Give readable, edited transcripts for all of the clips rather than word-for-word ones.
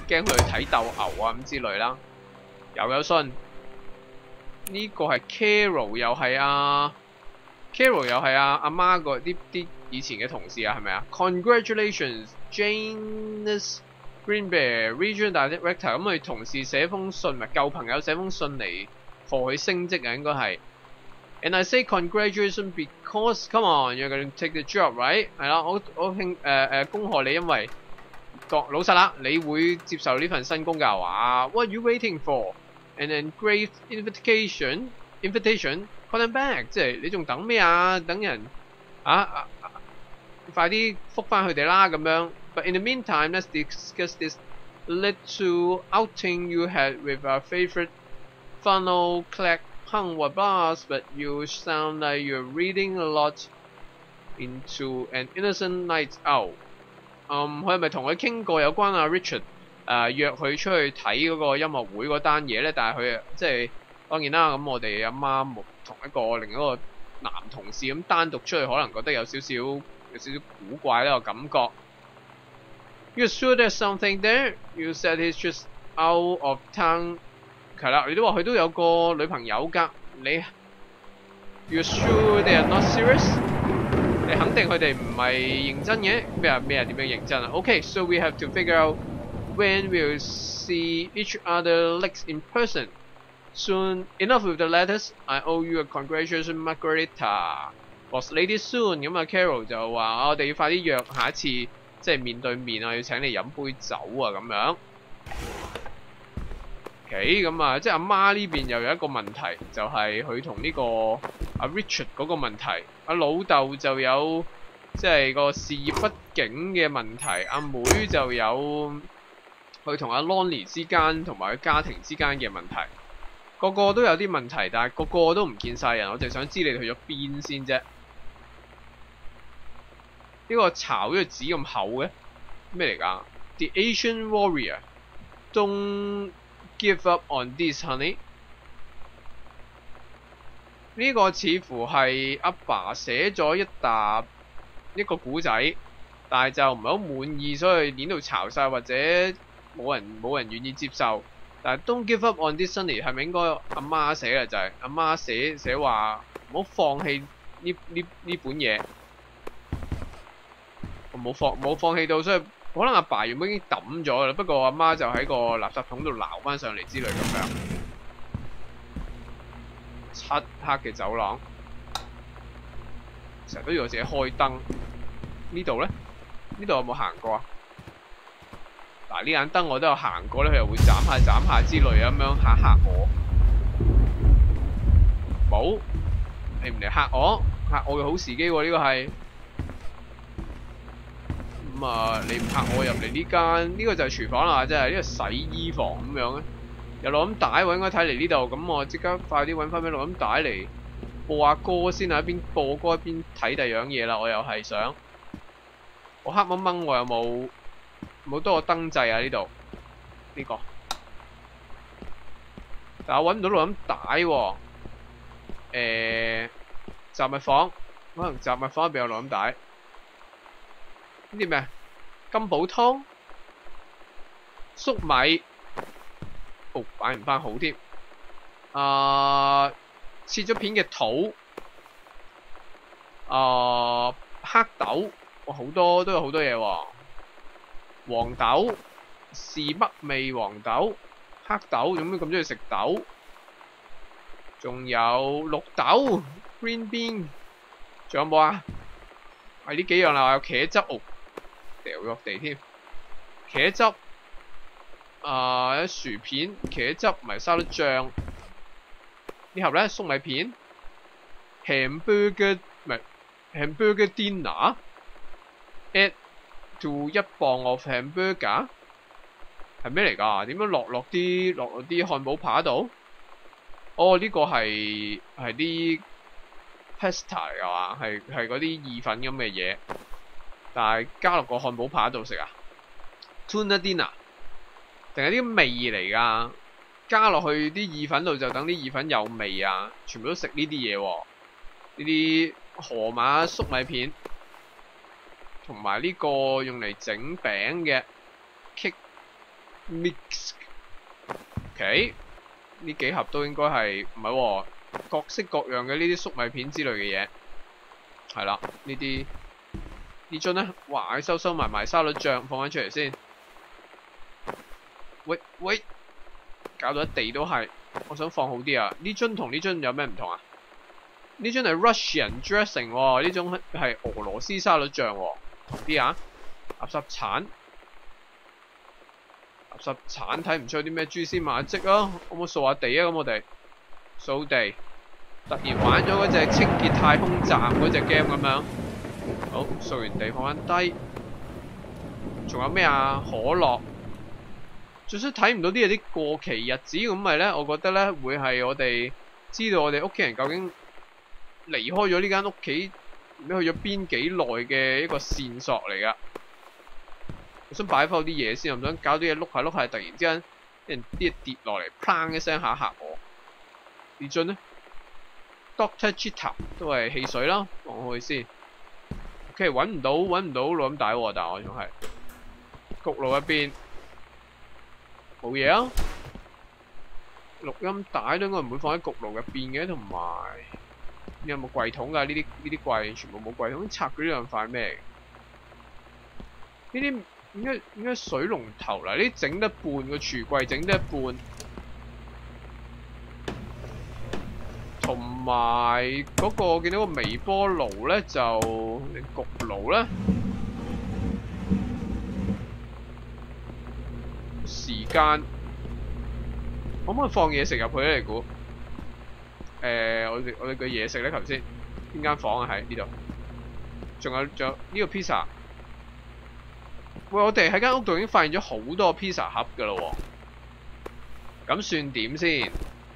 驚佢去睇鬥牛啊咁之類啦。又有信，呢、個係 Carol 又係Carol 又係阿媽個啲以前嘅同事啊，係咪啊 ？Congratulations, Janice Green Bear Regional Director。咁佢同事寫封信，咪舊朋友寫封信嚟賀佢升職啊，應該係。And I say congratulations because come on, you're going to take the job, right？ 係啦，我恭賀你，因為老實啦，你會接受呢份新工㗎話 What are you waiting for? And then great invitation, call them back， 即係你仲等咩啊？等人快啲覆返佢哋啦咁樣。But in the meantime, let's discuss this little outing you had with our favorite funnel clack hung what boss, but you sound like you're reading a lot into an innocent night out。佢係咪同佢傾過有關阿 Richard 約佢出去睇嗰個音樂會嗰單嘢咧？但係佢即係當然啦，咁我哋阿媽冇同另一個男同事咁單獨出去，可能覺得有少少古怪呢個感覺。You're sure there's something there? You said he's just out of town。係啦，你都話佢都有個女朋友㗎，你 You're sure they are not serious？ 你肯定佢哋唔係認真嘅？咩啊？點樣認真啊 ？Okay, so we have to figure out when we'll see each other next in person. Soon enough with the letters. I owe you a congratulations, Margarita. Boss lady soon。咁啊 ，Carol 就話我哋要快啲約下一次，即係面對面啊，要請你飲杯酒啊咁樣。OK， 咁啊，即係阿媽呢邊又有一個問題，就係佢同呢個阿 Richard 嗰個問題。阿老豆就有即係個事業不景嘅問題，阿妹就有佢同阿 Lonnie 之間同埋佢家庭之間嘅問題。個個都有啲問題，但係個個都唔見晒人，我淨係想知你去咗邊先啫。呢個巢呢個紙咁厚嘅咩嚟㗎 ？The Asian Warrior don't give up on this, honey。呢個似乎係阿爸寫咗一個古仔，但係就唔係好滿意，所以攣到巢晒，或者冇人願意接受。但係 Don't give up on this, honey 係咪應該阿媽寫嘅？就係阿媽寫話唔好放棄呢本嘢。冇放棄到，所以可能阿爸原本已經抌咗啦，不過阿媽就喺個垃圾桶度撈翻上嚟之類咁樣。漆黑嘅走廊，成日都要我自己開燈。呢度咧，呢度有冇行過啊？嗱，呢盞燈我都有行過咧，佢又會斬下之類咁樣嚇我。冇，你唔嚟嚇我嘅好時機喎，呢個係。咁啊，你唔嚇我入嚟呢間，呢個就係廚房啦，即係呢個洗衣房咁樣咧。有錄音帶喎，應該睇嚟呢度，咁我即刻快啲揾翻俾錄音帶嚟播下歌先啊！一邊播歌一邊睇第二樣嘢啦，我又係想，我黑掹掹喎，有冇多個燈掣啊？呢度呢個，但我揾唔到錄音帶喎。雜物房，可能雜物房入邊有錄音帶。呢啲咩？金寶湯、粟米，擺唔翻好添。切咗片嘅肚，黑豆，好多都有好多嘢喎。黃豆，士北味黃豆，黑豆，點解咁中意食豆？仲有綠豆 ，green bean， 仲有冇啊？係呢幾樣啦，有茄汁，掉落地添。茄汁，有薯片、茄汁同埋沙律醬。呢盒咧粟米片 ，hamburger 唔係 hamburger dinner，add to 1磅 of hamburger， 係咩嚟㗎？點樣落啲漢堡扒度？哦，呢個係啲 pasta 嚟㗎嘛，係嗰啲意粉咁嘅嘢，但係加落個漢堡扒度食啊 ？Tuna dinner 定係啲味嚟㗎？加落去啲意粉度就等啲意粉有味啊！全部都食呢啲嘢喎，呢啲河馬粟米片，同埋呢個用嚟整餅嘅 cake mix。OK， 呢幾盒都應該係唔係喎？各式各樣嘅呢啲粟米片之類嘅嘢，係啦，呢樽咧，哇！收埋沙律醬，放翻出嚟先。喂，搞到一地都係，我想放好啲啊！呢樽同呢樽有咩唔同啊？呢樽係 Russian dressing 喎，呢種係俄羅斯沙律醬喎，同啲啊！垃圾鏟睇唔出有啲咩蛛絲馬跡啊！可唔可以掃下地啊？咁我哋掃地，突然玩咗嗰隻清潔太空站嗰隻 game 咁樣。好，掃完地放翻低。仲有咩啊？可樂。最衰睇唔到啲有啲過期日子咁咪咧，我覺得咧會係我哋知道我哋屋企人究竟離開咗呢間屋企，去咗邊幾耐嘅一個線索嚟噶。我想擺翻啲嘢先，唔想搞啲嘢碌下，突然之間啲嘢跌落嚟，砰一聲嚇我。呢樽咧 ，Dr. Jeter 都係汽水啦，放開先。OK， 揾唔到錄音帶喎，但係我仲係焗爐入邊冇嘢啊。錄音帶都應該唔會放喺焗爐入邊嘅，同埋你有冇櫃桶㗎？呢啲櫃全部冇櫃桶，拆咗呢兩塊咩？呢啲應該水龍頭啦，呢啲整得半個櫥櫃整得一半，同埋嗰個我見到個微波爐咧就焗爐咧，時間可唔可以放嘢食入去咧？你估？我哋嘅嘢食咧，頭先邊間房啊？喺呢度，仲有呢個 pizza。喂，我哋喺間屋度已經發現咗好多 pizza 盒噶啦喎，咁算點先？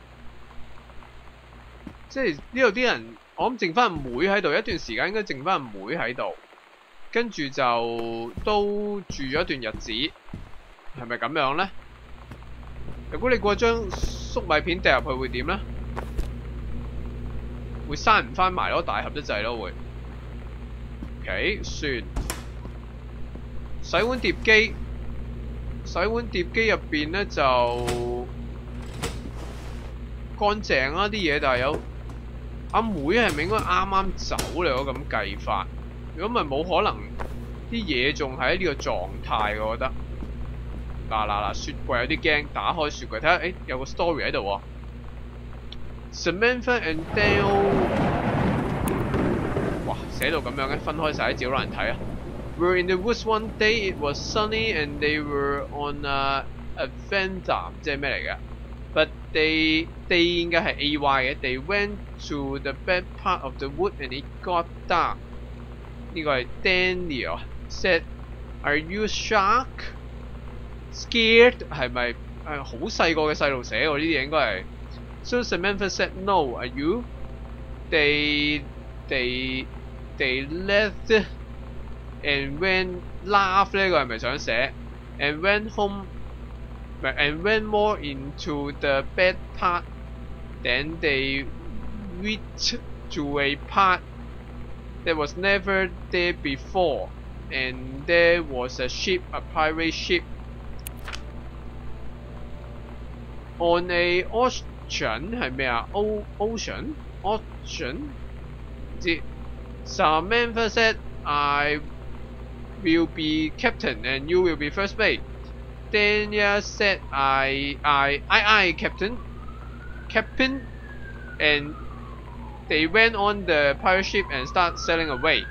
即係呢度啲人，我諗剩翻阿妹喺度，一段時間應該剩翻阿妹喺度，跟住就都住咗一段日子，係咪咁樣咧？如果你過將粟米片掟入去會點咧？會閂唔翻埋咯，大盒得滯咯會。OK， 算。洗碗碟機入邊咧就乾淨啊啲嘢，但係有阿妹係咪應該啱走嚟？我咁計法，如果唔係冇可能啲嘢仲喺呢個狀態，我覺得。嗱，雪櫃有啲驚，打開雪櫃睇下，有個 story 喺度喎。Samantha and Dale， 哇，寫到咁樣嘅，分開晒啲字好難睇啊。Were in the woods one day. It was sunny, and they were on a adventure， 即係咩嚟嘅 ？But they 應該係 AY 嘅。They went to the back part of the wood, and it got dark。呢個係 Daniel said, "Are you shocked? Scared？ 係咪好細個嘅細路寫喎？呢啲嘢應該係。So Samantha said, "No, are you?" They left and went laugh 呢個係咪想寫 ？And went home, and went more into the bad part. Then they reached to a part that was never there before, and there was a ship, a pirate ship, on a ocean 係咩啊 ？Ocean， 唔知。Samantha said, "I will be captain and you will be first mate." Daniel said, I, captain, and they went on the pirate ship and start sailing away.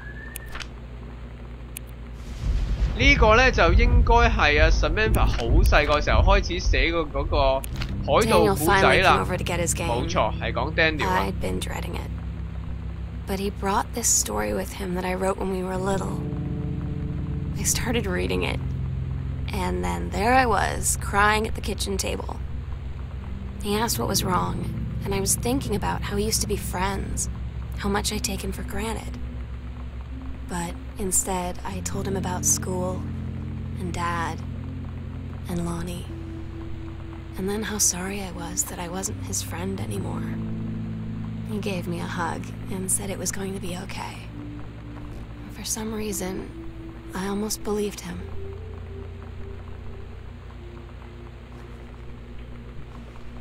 呢個咧就應該係阿 Samantha 好細個時候開始寫嗰個海盜古仔啦。冇錯，係講 Daniel 啊。 I'd been dreading it, but he brought this story with him that I wrote when we were little. I started reading it, and then there I was, crying at the kitchen table. He asked what was wrong, and I was thinking about how we used to be friends, how much I'd taken for granted. But instead, I told him about school, and Dad, and Lonnie. And then how sorry I was that I wasn't his friend anymore. He gave me a hug and said it was going to be okay. For some reason, I almost believed him.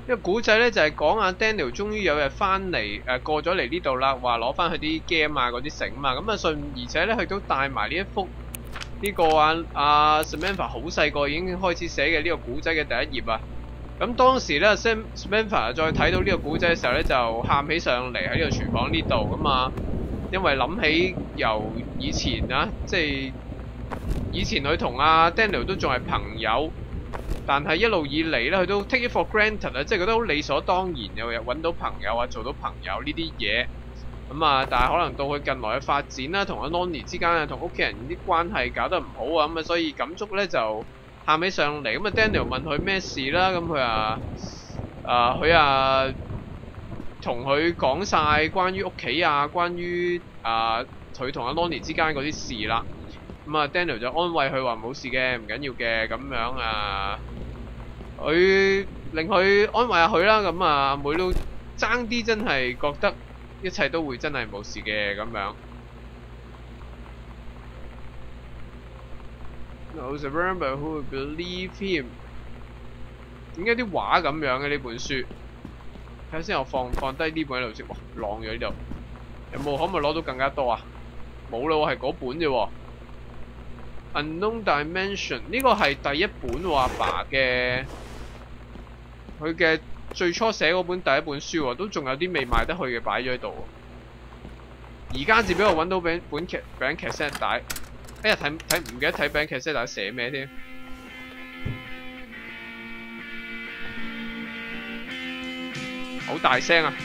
呢個古仔咧就係講阿 Daniel 終於有日翻嚟過咗嚟呢度啦，話攞翻佢啲 game 啊嗰啲繩嘛，咁而且咧佢都帶埋呢一幅呢個阿 Samantha 好細個已經開始寫嘅呢個古仔嘅第一頁啊。咁當時咧 Samantha 再睇到呢個古仔嘅時候咧就喊起上嚟喺呢個廚房呢度咁啊，因為諗起由以前啊，即係以前佢同阿 Daniel 都仲係朋友。但係一路以嚟咧，佢都 take it for granted 啊，即係覺得好理所當然又揾到朋友啊，做到朋友呢啲嘢。咁啊，但係可能到佢近來嘅發展啦，同阿 Lonnie 之間啊，同屋企人啲關係搞得唔好啊，咁啊，所以感觸咧就喊起上嚟。咁啊 Daniel 問佢咩事啦，咁佢同佢講晒關於屋企啊，關於佢同阿 Lonnie 之間嗰啲事啦。咁啊 Daniel 就安慰佢話冇事嘅，唔緊要嘅，咁樣啊，佢令佢安慰下佢啦。咁啊，阿妹都爭啲真係覺得一切都會真係冇事嘅咁樣。No survivor who will believe him。點解啲畫咁樣嘅呢本書？睇下先，我放低呢本喺度先。哇，晾咗呢度。有冇可唔可以攞到更加多啊？冇啦，我係嗰本啫喎。Unknown Dimension 呢個係第一本喎，阿爸嘅佢嘅最初寫嗰本第一本書喎，都仲有啲未賣得去嘅擺咗喺度。而家至俾我揾到餅 cassette 帶，哎呀睇唔記得睇餅 cassette 帶寫咩添，好大聲啊！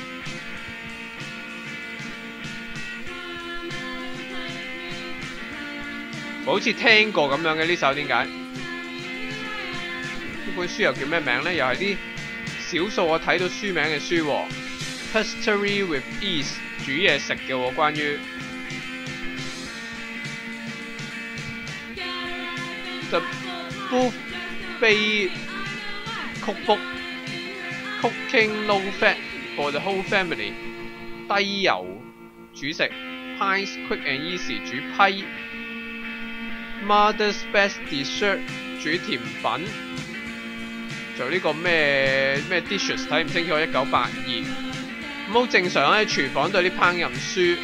好似聽過咁樣嘅呢首，點解？呢本書又叫咩名呢？又係啲少數我睇到書名嘅書喎。Pastry with Ease 煮嘢食嘅喎，關於 The Buffet Cookbook Cooking Low Fat for the Whole Family 低油煮食 Pies Quick and Easy 煮批。Mother's Best Dessert 煮甜品，做呢個咩 dishes 睇唔清楚，1982咁好正常喺廚房對啲烹飪書。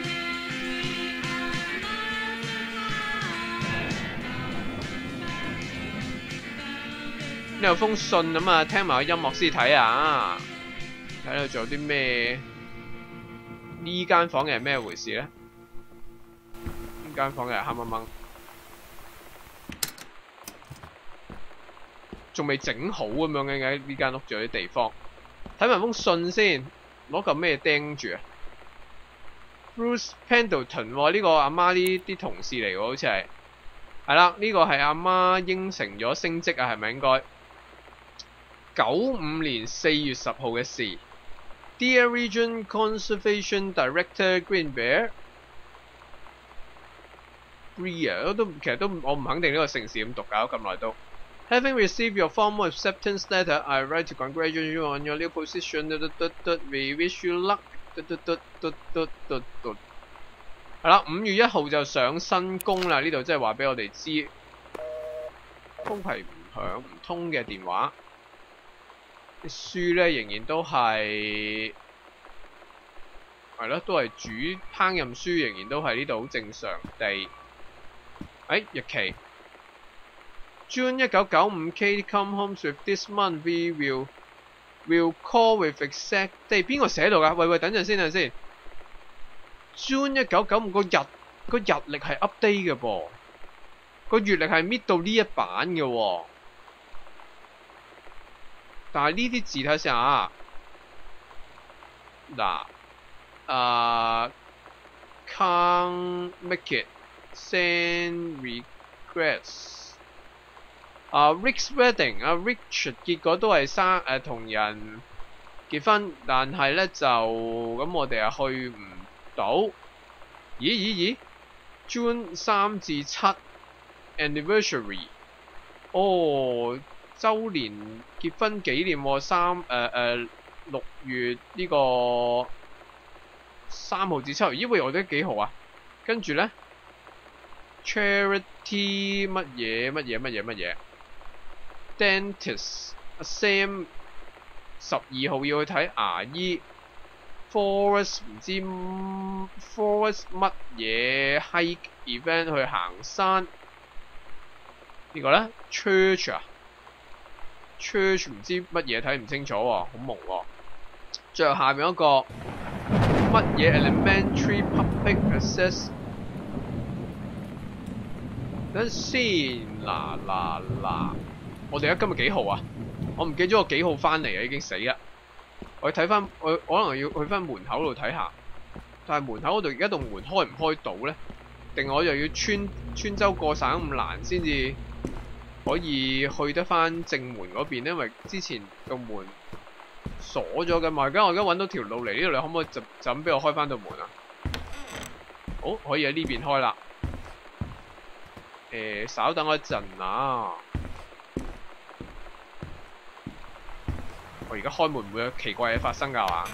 呢有封信咁啊，聽埋個音樂先睇啊！睇下仲有啲咩？呢間房嘅係咩回事咧？呢間房嘅係黑掹掹。仲未整好咁樣嘅呢間屋，仲有啲地方。睇埋封信先，攞嚿咩釘住啊 ？Bruce Pendleton 喎，呢個阿媽啲同事嚟喎，好似係。係啦，呢個係阿媽應承咗升職啊，係咪應該？95年4月10號嘅事。Dear Region Conservation Director Green Bear， Breer 其實都我唔肯定呢個城市咁讀，搞咁耐都。Having received your formal acceptance letter, I write to congratulate you on your new position. We wish you luck. 係啦，5月1號就上新工啦。呢度即係話俾我哋知，都係唔響唔通嘅電話。啲書咧仍然都係咯，都係煮烹飪書，仍然都係呢度好正常地。日期。June 1995 Kate come home with this month. We will call with exact date。邊個寫到㗎？喂，等陣先June 1995個日曆係 update 嘅噃，個月曆係搣到呢一版嘅喎。但係呢啲字睇下啊，嗱，can't make it send regrets。Rick's wedding， Richard 結果都係同人結婚，但係咧就咁我哋又去唔到。咦 ？June 3至7 anniversary， 週年結婚紀念喎，6月呢個3號至7號，喂，我覺得幾號啊？跟住咧 charity 乜嘢 dentist Sam 12號要去睇牙醫 ，Forest 唔知 Forest 乜嘢 hike event 去行山。呢個咧 Church 啊 ，Church 唔知乜嘢睇唔清楚喎，好蒙喎。最後下面一個乜嘢 Elementary Public Access？ 等陣先，嗱，我哋而家今日幾號啊？我唔記咗我幾號翻嚟啊，已經死啦！我睇翻，我可能要去翻門口度睇下，但係門口嗰度而家棟門開唔開到咧？定我又要穿州過省咁難先至可以去得翻正門嗰邊？因為之前個門鎖咗㗎嘛。我而家揾到條路嚟呢度，你可唔可以就咁俾我開翻道門啊？好，可以喺呢邊開啦。稍等我一陣啊！我而家開門唔會有奇怪嘢發生㗎嘛？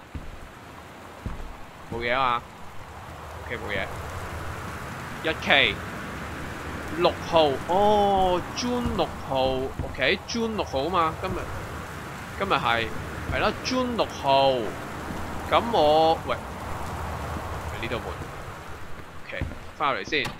冇嘢啊嘛 ？OK 冇嘢。日期6號，哦 ，June 6號 ，OK，June 6號啊嘛，今日係啦 ，June 6號。咁我喂呢度門 ，OK， 翻入嚟先。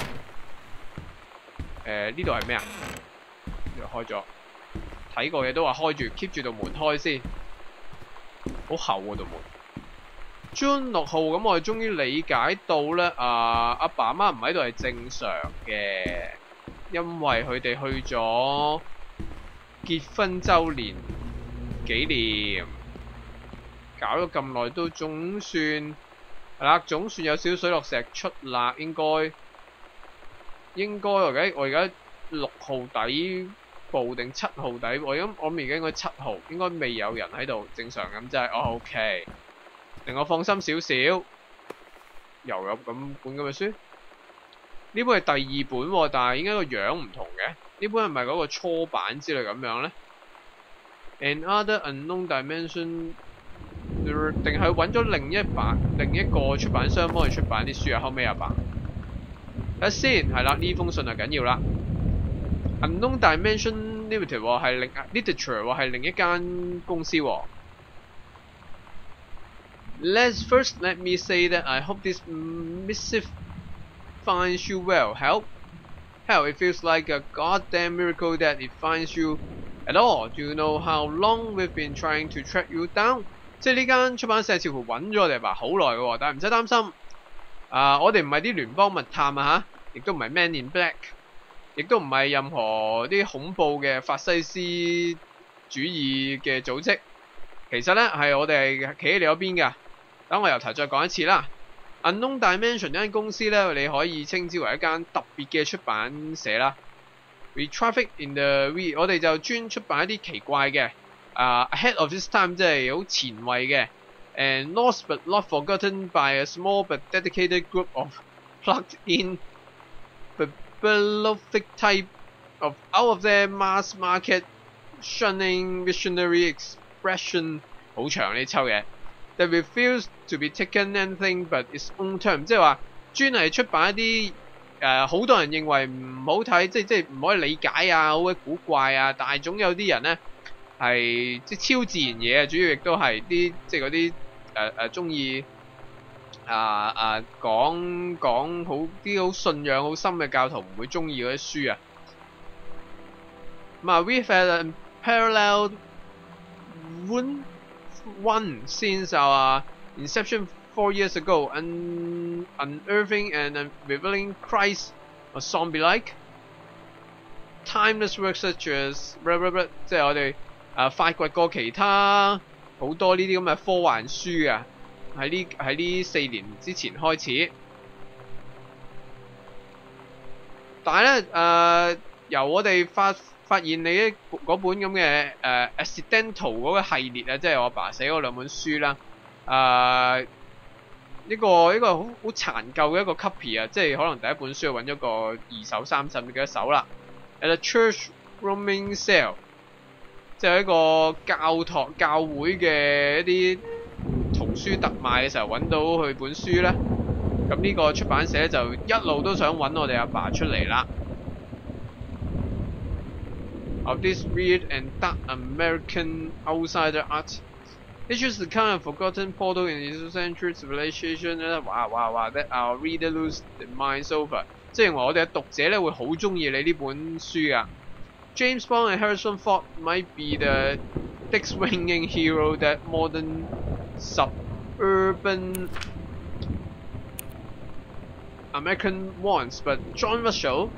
呢度係咩啊？呢度開咗。睇過嘢都話開住 ，keep 住道門開先。好厚喎道門。June 6號，咁我哋終於理解到咧，阿爸媽唔喺度係正常嘅，因為佢哋去咗結婚週年紀念，搞咗咁耐都總算係啦，總算有少水落石出啦，應該我而家6號底部定7號底，我而家而家應該7號，應該未有人喺度，正常咁即係OK。令我放心少少，又有咁本咁嘅書。呢本係第2本喎，但係應該個樣唔同嘅。呢本係咪嗰個初版之類咁樣呢？ Another Unknown Dimension， 定係揾咗另一個出版商幫佢出版啲書啊？後尾阿爸，睇下先，係啦，呢封信就緊要啦。Unknown Dimension Limited 係Literature 係另一間公司喎。Let me say that I hope this missive finds you well. Hell, it feels like a goddamn miracle that it finds you at all. Do you know how long we've been trying to track you down? 即係呢間出版社似乎揾咗我哋爸好耐嘅喎，但係唔使擔心。我哋唔係啲聯邦密探啊嚇，亦都唔係 Man in Black， 亦都唔係任何啲恐怖嘅法西斯主義嘅組織。其實咧係我哋係企喺你嗰邊㗎。等我由頭再講一次啦。Unknown Dimension 呢間公司咧，你可以稱之為一間特別嘅出版社啦。We traffic in the我哋就專出版一啲奇怪嘅，ahead of this time 即係好前衛嘅，and lost but not forgotten by a small but dedicated group of plugged-in bibliophic type of out of their mass market shunning visionary expression。好長呢抽嘢。That refuse to be taken anything but its own term， 即係話專係出版一啲好多人認為唔好睇，即係唔可以理解啊，好鬼古怪啊，但係總有啲人咧係即係超自然嘢啊，主要亦都係啲即係嗰啲中意講好啲好信仰好深嘅教徒唔會中意嗰啲書啊。咁啊 ，we've had parallel one since our inception 4 years ago, unearthing and revealing Christ or zombie-like timeless works such as 即係我哋發掘過其他好多呢啲咁嘅科幻書啊，喺呢4年之前開始。但係咧由我哋發現你嗰本咁嘅Accidental 嗰個系列啊，即係我阿爸寫嗰2本書啦。呢個好殘舊嘅一個 copy 啊，即係可能第一本書揾咗個2手3手嘅1手啦。At a church roaming sale， 即係一個教會嘅一啲圖書特賣嘅時候揾到佢本書咧。咁呢個出版社就一路都想揾我哋阿爸出嚟啦。 of this weird and dark American outsider art. It's just the kind of forgotten portal in the century civilization that our reader lose their minds over. 即係我哋嘅讀者咧會好中意你呢本書噶。James Bond and Harrison Ford might be the dick-swinging hero that modern suburban American wants, but John Russell,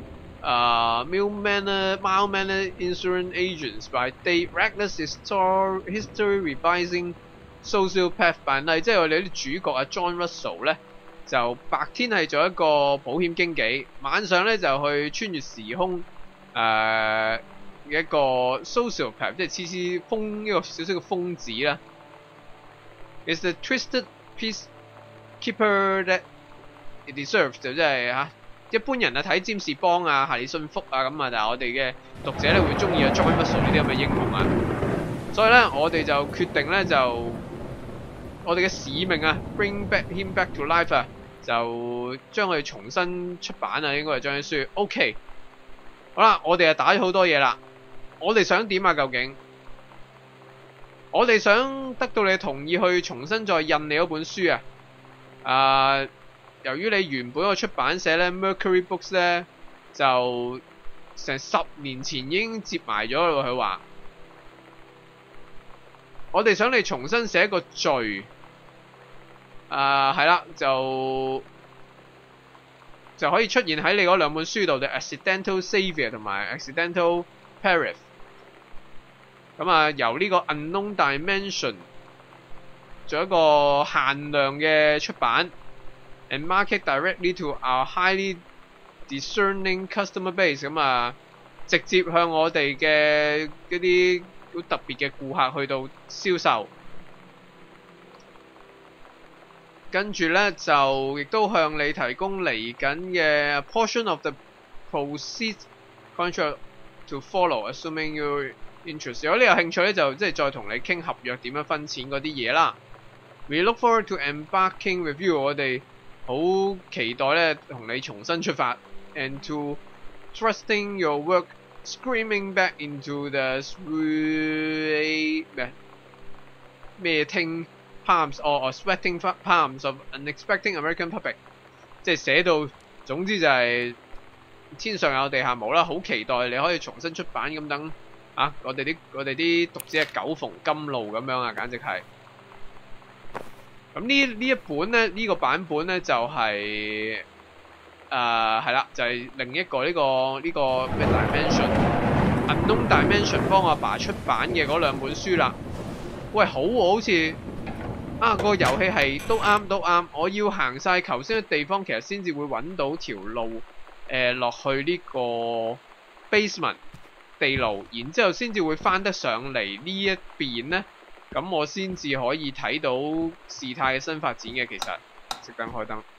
mild-mannered insurance agents by day, reckless history revising sociopath by night， 即係我哋啲主角啊 John Russell 咧，就白天係做一個保險經紀，晚上咧就去穿越時空，一個 sociopath， 即係次瘋一個少少嘅瘋子啦。Is the twisted peacekeeper that it deserves 就即係嚇。一般人啊睇占士邦啊、夏里遜福啊咁啊，但係我哋嘅讀者咧會中意啊 John Russell 呢啲咁嘅英雄啊，所以咧我哋就決定咧就我哋嘅使命啊 ，bring him back to life 啊，就將佢重新出版啊，應該係將啲書。OK， 好啦，我哋啊打咗好多嘢啦，我哋想點啊？究竟我哋想得到你同意去重新再印你嗰本書啊？由於你原本個出版社咧 Mercury Books 咧就成10年前已經接埋咗咯，佢話我哋想你重新寫一個序，係啦，就可以出現喺你嗰兩本書度嘅 Accidental Savior 同埋 Accidental Periph。咁啊，由呢個 Unknown Dimension 做一個限量嘅出版。And market directly to our highly discerning customer base， 咁啊，直接向我哋嘅嗰啲好特別嘅顧客去到銷售。跟住咧就亦都向你提供嚟緊嘅 portion of the proceeds contract to follow, assuming you're interested。如果你有興趣咧，就即係再同你傾合約點樣分錢嗰啲嘢啦。We look forward to embarking with you， 我哋好期待咧同你重新出發 ，and to thrusting your work screaming back into the sweating palms or sweating palms of unexpected American public， 即係寫到總之就係天上有地下冇啦，好期待你可以重新出版咁等啊！我哋啲讀者係久逢甘露咁樣啊，簡直係。咁呢一本咧，呢個版本咧就係係啦，就係另一個呢個咩 Dimension、Unknown Dimension 幫我阿爸出版嘅嗰兩本書啦。喂，好喎，好似個遊戲係都啱，我要行晒頭先嘅地方，其實先至會揾到條路落去呢個 basement 地牢，然之後先至會翻得上嚟呢一邊咧。咁我先至可以睇到事態嘅新發展嘅，其實熄燈開燈。